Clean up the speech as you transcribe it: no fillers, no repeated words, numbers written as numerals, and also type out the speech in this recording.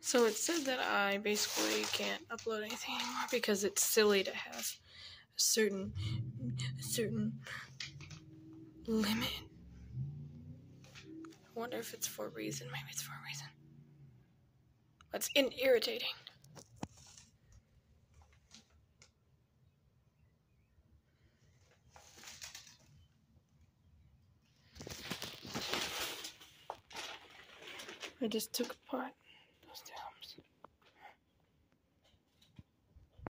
So it said that I basically can't upload anything anymore because it's silly to have a certain limit. I wonder if it's for a reason. Maybe it's for a reason. That's irritating. I just took apart